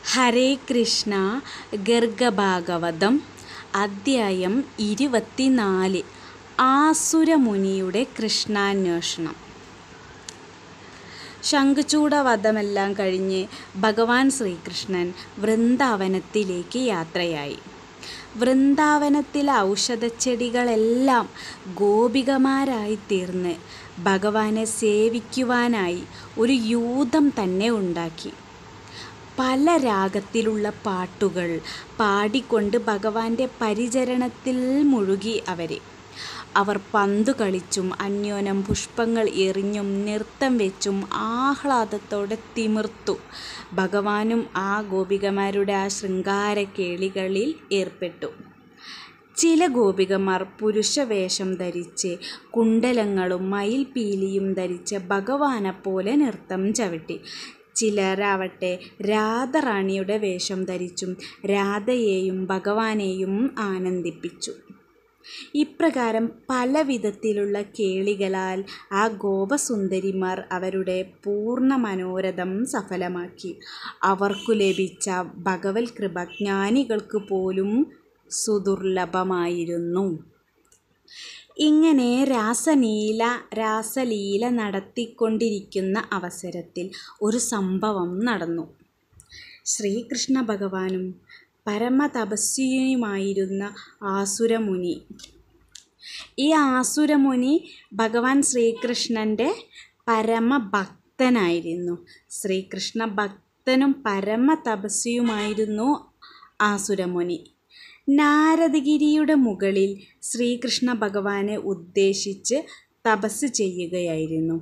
ഹരേ കൃഷ്ണ. ഗർഗഭാഗവതം അദ്ധ്യായം 24. ആസുരമുനിയുടെ കൃഷ്ണാന്വേഷണം. ശംഖചൂഡവധമെല്ലാം കഴിഞ്ഞ് ഭഗവാൻ ശ്രീകൃഷ്ണൻ വൃന്ദാവനത്തിലേക്ക് യാത്രയായി. വൃന്ദാവനത്തിലെ ഔഷധച്ചെടികളെല്ലാം ഗോപികമാരായിത്തീർന്ന് ഭഗവാനെ സേവിക്കുവാനായി ഒരു യൂഥം തന്നെ ഉണ്ടാക്കി. പല രാഗത്തിലുള്ള പാട്ടുകൾ പാടിക്കൊണ്ട് ഭഗവാന്റെ പരിചരണത്തിൽ മുഴുകി അവർ പന്തു കളിച്ചും അന്യോന്യം പുഷ്പങ്ങൾ എറിഞ്ഞും നൃത്തം വെച്ചും ആഹ്ലാദത്തോടെ തിമിർത്തു. ഭഗവാനും ആ ഗോപികമാരുടെ ആ ശൃംഗാരക്കേളികളിൽ ഏർപ്പെട്ടു. ചില ഗോപികമാർ പുരുഷവേഷം ധരിച്ച് കുണ്ടലങ്ങളും മയിൽപീലിയും ധരിച്ച് ഭഗവാനെപ്പോലെ നൃത്തം ചവിട്ടി. ചിലരാവട്ടെ രാധാറാണിയുടെ വേഷം ധരിച്ചും രാധയെയും ഭഗവാനെയും ആനന്ദിപ്പിച്ചു. ഇപ്രകാരം പല വിധത്തിലുള്ള കേളികളാൽ ആ ഗോപസുന്ദരിമാർ അവരുടെ പൂർണ്ണ മനോരഥം സഫലമാക്കി. അവർക്കു ലഭിച്ച ഭഗവത് കൃപ ജ്ഞാനികൾക്ക് പോലും സുദുർലഭമായിരുന്നു. ഇങ്ങനെ രാസലീല നടത്തിക്കൊണ്ടിരിക്കുന്ന അവസരത്തിൽ ഒരു സംഭവം നടന്നു. ശ്രീകൃഷ്ണ ഭഗവാനും പരമതപസ്വിയുമായിരുന്ന ആസുരമുനി. ഈ ആസുരമുനി ഭഗവാൻ ശ്രീകൃഷ്ണൻ്റെ പരമഭക്തനായിരുന്നു. ശ്രീകൃഷ്ണ ഭക്തനും പരമതപസ്വിയുമായിരുന്നു ആസുരമുനി. നാരദഗിരിയുടെ മുകളിൽ ശ്രീകൃഷ്ണ ഭഗവാനെ ഉദ്ദേശിച്ച് തപസ് ചെയ്യുകയായിരുന്നു.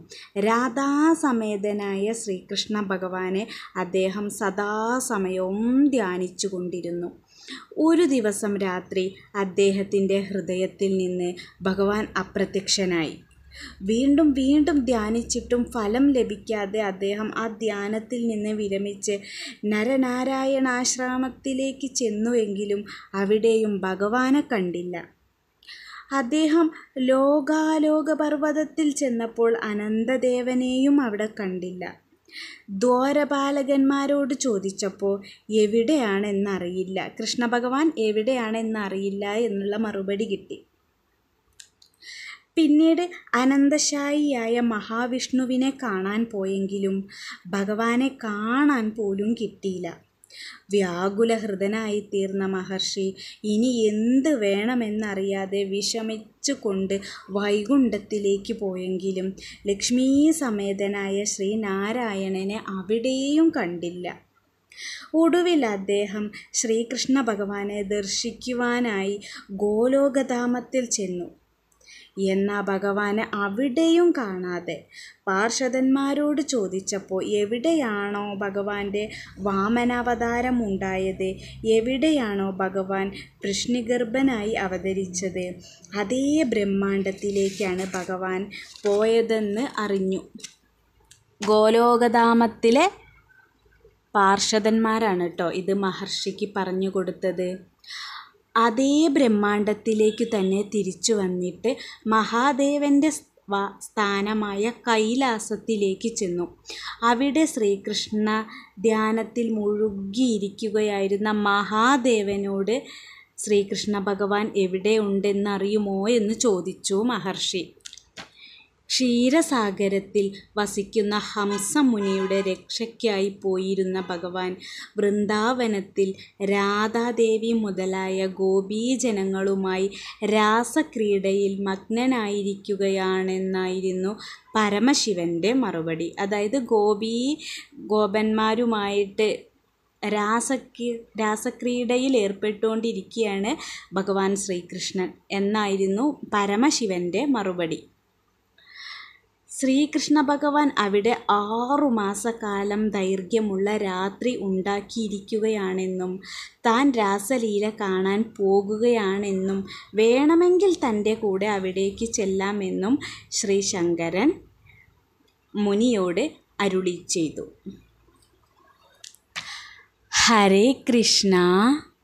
രാധാസമേതനായ ശ്രീകൃഷ്ണ ഭഗവാനെ അദ്ദേഹം സദാസമയവും ധ്യാനിച്ചു കൊണ്ടിരുന്നു. ഒരു ദിവസം രാത്രി അദ്ദേഹത്തിൻ്റെ ഹൃദയത്തിൽ നിന്ന് ഭഗവാൻ അപ്രത്യക്ഷനായി. വീണ്ടും വീണ്ടും ധ്യാനിച്ചിട്ടും ഫലം ലഭിക്കാതെ അദ്ദേഹം ആ ധ്യാനത്തിൽ നിന്ന് വിരമിച്ച് നരനാരായണാശ്രമത്തിലേക്ക് ചെന്നുവെങ്കിലും അവിടെയും ഭഗവാനെ കണ്ടില്ല. അദ്ദേഹം ലോകാലോകപർവ്വതത്തിൽ ചെന്നപ്പോൾ അനന്തദേവനെയും അവിടെ കണ്ടില്ല. ദ്വാരപാലകന്മാരോട് ചോദിച്ചപ്പോൾ എവിടെയാണെന്നറിയില്ല, കൃഷ്ണ ഭഗവാൻ എവിടെയാണെന്നറിയില്ല എന്നുള്ള മറുപടി കിട്ടി. പിന്നീട് അനന്തശായിയായ മഹാവിഷ്ണുവിനെ കാണാൻ പോയെങ്കിലും ഭഗവാനെ കാണാൻ പോലും കിട്ടിയില്ല. വ്യാകുലഹൃദനായിത്തീർന്ന മഹർഷി ഇനി എന്ത് വേണമെന്നറിയാതെ വിഷമിച്ചുകൊണ്ട് വൈകുണ്ഠത്തിലേക്ക് പോയെങ്കിലും ലക്ഷ്മീ സമേതനായ ശ്രീനാരായണനെ അവിടെയും കണ്ടില്ല. ഒടുവിൽ അദ്ദേഹം ശ്രീകൃഷ്ണ ഭഗവാനെ ദർശിക്കുവാനായി ഗോലോകധാമത്തിൽ ചെന്നു. എന്നാൽ ഭഗവാനെ അവിടെയും കാണാതെ പാർഷദന്മാരോട് ചോദിച്ചപ്പോൾ എവിടെയാണോ ഭഗവാന്റെ വാമനാവതാരം ഉണ്ടായത്, എവിടെയാണോ ഭഗവാൻ വൃഷ്ണിഗർഭനായി അവതരിച്ചത്, അതേ ബ്രഹ്മാണ്ഡത്തിലേക്കാണ് ഭഗവാൻ പോയതെന്ന് അറിഞ്ഞു. ഗോലോകധാമത്തിലെ പാർഷദന്മാരാണ് കേട്ടോ ഇത് മഹർഷിക്ക് പറഞ്ഞു കൊടുത്തത്. അതേ ബ്രഹ്മാണ്ഡത്തിലേക്ക് തന്നെ തിരിച്ചു വന്നിട്ട് മഹാദേവൻ്റെ സ്ഥാനമായ കൈലാസത്തിലേക്ക് ചെന്നു. അവിടെ ശ്രീകൃഷ്ണ ധ്യാനത്തിൽ മുഴുകിയിരിക്കുകയായിരുന്ന മഹാദേവനോട് ശ്രീകൃഷ്ണ ഭഗവാൻ എവിടെ ഉണ്ടെന്നറിയുമോ എന്ന് ചോദിച്ചു മഹർഷി. ക്ഷീരസാഗരത്തിൽ വസിക്കുന്ന ഹംസമുനിയുടെ രക്ഷയ്ക്കായി പോയിരുന്ന ഭഗവാൻ വൃന്ദാവനത്തിൽ രാധാദേവി മുതലായ ഗോപീജനങ്ങളുമായി രാസക്രീഡയിൽ മഗ്നനായിരിക്കുകയാണെന്നായിരുന്നു പരമശിവൻ്റെ മറുപടി. അതായത് ഗോപന്മാരുമായിട്ട് രാസക്രീഡയിൽ ഏർപ്പെട്ടുകൊണ്ടിരിക്കുകയാണ് ഭഗവാൻ ശ്രീകൃഷ്ണൻ എന്നായിരുന്നു പരമശിവൻ്റെ മറുപടി. ശ്രീകൃഷ്ണ ഭഗവാൻ അവിടെ 6 മാസക്കാലം ദൈർഘ്യമുള്ള രാത്രി ഉണ്ടാക്കിയിരിക്കുകയാണെന്നും താൻ രാസലീല കാണാൻ പോകുകയാണെന്നും വേണമെങ്കിൽ തൻ്റെ കൂടെ അവിടേക്ക് ചെല്ലാമെന്നും ശ്രീ ശങ്കരൻ മുനിയോട് അരുളി ചെയ്തു. ഹരേ കൃഷ്ണ.